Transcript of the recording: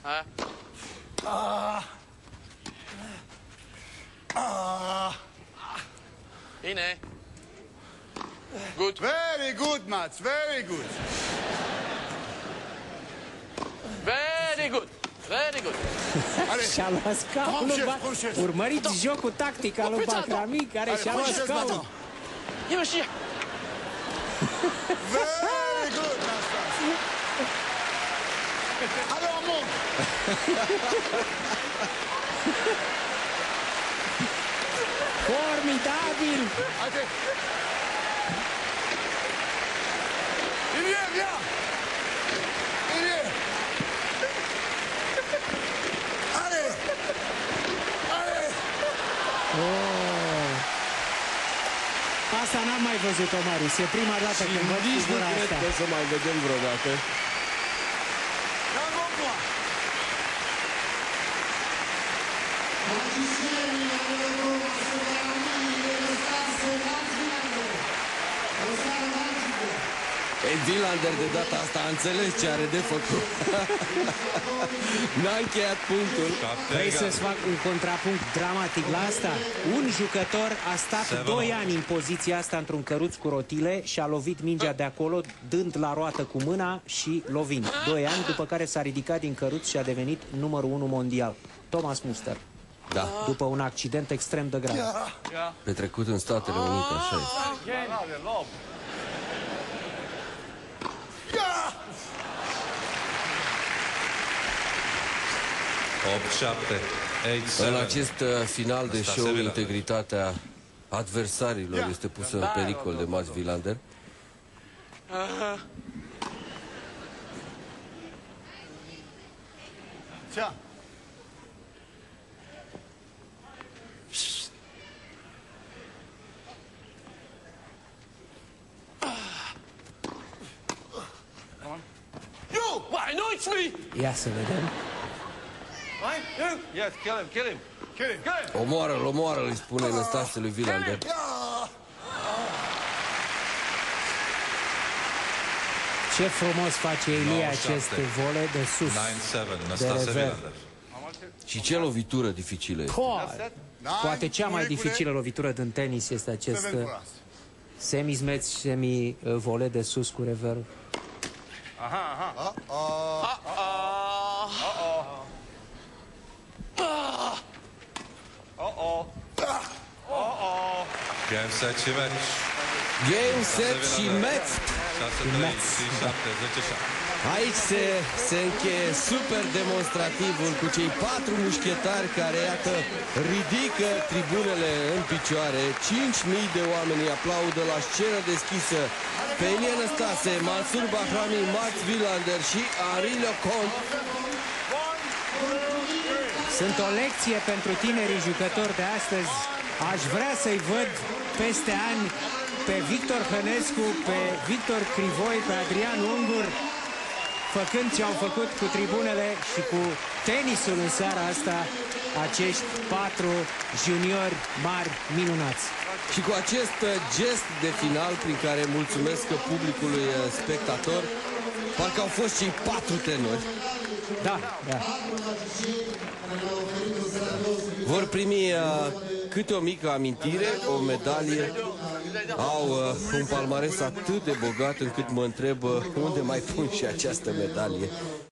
Bine. Good. Very good, Mats, very good. Very good. Very good. Și-a luat scaunul lui Bahrami. Urmăriți jocul tactic al lui Bahrami, care și-a luat scaunul. Ia-mă și ia. Very good, Nastas. Allez, on monte. Formidabil! Allez. Viens. Allez. Oh. Asta n-am mai văzut-o, Marius. E prima dată când văd figura asta. Nici nu cred că o să mai vedem vreodată. Wilander de data asta a înțeles ce are de făcut. N-a încheiat punctul. Vrei să-ți fac un contrapunct dramatic la asta? Un jucător a stat 2 ani în poziția asta într-un căruț cu rotile și a lovit mingea de acolo, dând la roată cu mâna și lovind. 2 ani, după care s-a ridicat din căruț și a devenit numărul 1 mondial. Thomas Muster. Da. După un accident extrem de grav. Petrecut în Statele Unite, așa e. În acest final de show, integritatea adversarilor este pusă în pericol de Mats Wilander. Ia să vedem. Yes, kill him. Omoară-l, îi spune Năstase lui Wilander. Ce frumos face Ilie acest vole de sus, de rever. Și ce lovitură dificilă este. Poate cea mai dificilă lovitură din tenis este acest semi-smash, semi-vole de sus cu rever. Game, set și match. Game, set și match. Aici se încheie super demonstrativul cu cei 4 mușchetari care, iată, ridică tribunele în picioare. 5.000 de oameni aplaudă la scenă deschisă pe Ilie Năstase, Mansur Bahrami, Mats Wilander și Henri Lecomte. Sunt o lecție pentru tinerii jucători de astăzi. Aș vrea să-i văd peste ani pe Victor Hănescu, pe Victor Crivoi, pe Adrian Ungur, făcând ce au făcut cu tribunele și cu tenisul în seara asta, acești 4 juniori mari minunați. Și cu acest gest de final prin care mulțumesc publicului spectator, parcă au fost cei 4 tenori. Da. Vor primi câte o mică amintire, o medalie. Au un palmares atât de bogat încât mă întreb unde mai pun și această medalie.